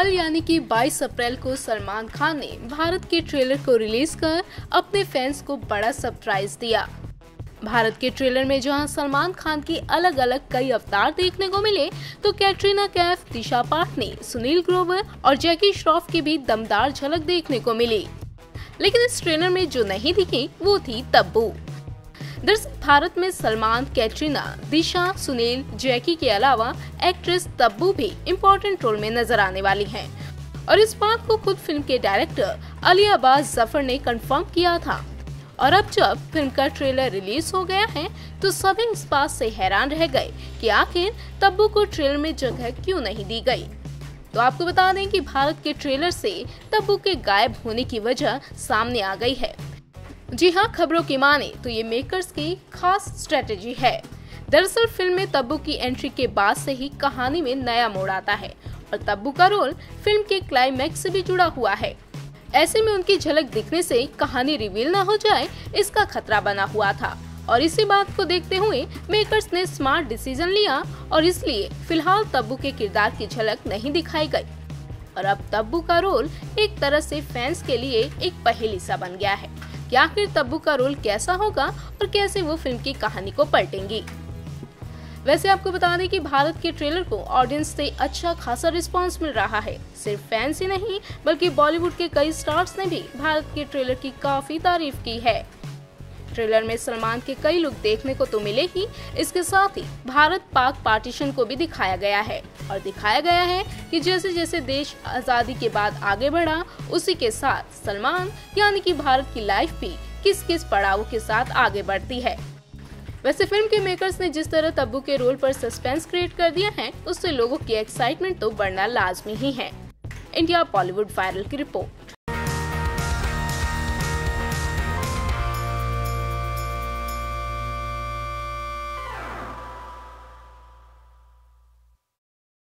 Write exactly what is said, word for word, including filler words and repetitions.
कल यानी कि बाईस अप्रैल को सलमान खान ने भारत के ट्रेलर को रिलीज कर अपने फैंस को बड़ा सरप्राइज दिया। भारत के ट्रेलर में जहां सलमान खान की अलग अलग कई अवतार देखने को मिले, तो कैटरीना कैफ, दिशा पाटनी, सुनील ग्रोवर और जैकी श्रॉफ की भी दमदार झलक देखने को मिली। लेकिन इस ट्रेलर में जो नहीं दिखी वो थी तब्बू। दरअसल भारत में सलमान, कैटरीना, दिशा, सुनील, जैकी के अलावा एक्ट्रेस तब्बू भी इम्पोर्टेंट रोल में नजर आने वाली हैं और इस बात को खुद फिल्म के डायरेक्टर अली अब्बास जफर ने कंफर्म किया था। और अब जब फिल्म का ट्रेलर रिलीज हो गया है तो सभी इस बात से हैरान रह गए कि आखिर तब्बू को ट्रेलर में जगह क्यों नहीं दी गई। तो आपको बता दें कि भारत के ट्रेलर से तब्बू के गायब होने की वजह सामने आ गई है। जी हाँ, खबरों की माने तो ये मेकर्स की खास स्ट्रेटेजी है। दरअसल फिल्म में तब्बू की एंट्री के बाद से ही कहानी में नया मोड़ आता है और तब्बू का रोल फिल्म के क्लाइमैक्स से भी जुड़ा हुआ है। ऐसे में उनकी झलक दिखने से कहानी रिवील न हो जाए, इसका खतरा बना हुआ था और इसी बात को देखते हुए मेकर्स ने स्मार्ट डिसीजन लिया और इसलिए फिलहाल तब्बू के किरदार की झलक नहीं दिखाई गई। और अब तब्बू का रोल एक तरह से फैंस के लिए एक पहेली सा बन गया है कि आखिर तब्बू का रोल कैसा होगा और कैसे वो फिल्म की कहानी को पलटेंगी। वैसे आपको बता दें कि भारत के ट्रेलर को ऑडियंस से अच्छा खासा रिस्पांस मिल रहा है। सिर्फ फैंस ही नहीं बल्कि बॉलीवुड के कई स्टार्स ने भी भारत के ट्रेलर की काफी तारीफ की है। ट्रेलर में सलमान के कई लुक देखने को तो मिले ही, इसके साथ ही भारत पाक पार्टीशन को भी दिखाया गया है और दिखाया गया है कि जैसे जैसे देश आजादी के बाद आगे बढ़ा, उसी के साथ सलमान यानी कि भारत की लाइफ भी किस किस पड़ाव के साथ आगे बढ़ती है। वैसे फिल्म के मेकर्स ने जिस तरह तब्बू के रोल पर सस्पेंस क्रिएट कर दिया है, उससे लोगों की एक्साइटमेंट तो बढ़ना लाजमी ही है। इंडिया बॉलीवुड वायरल की रिपोर्ट।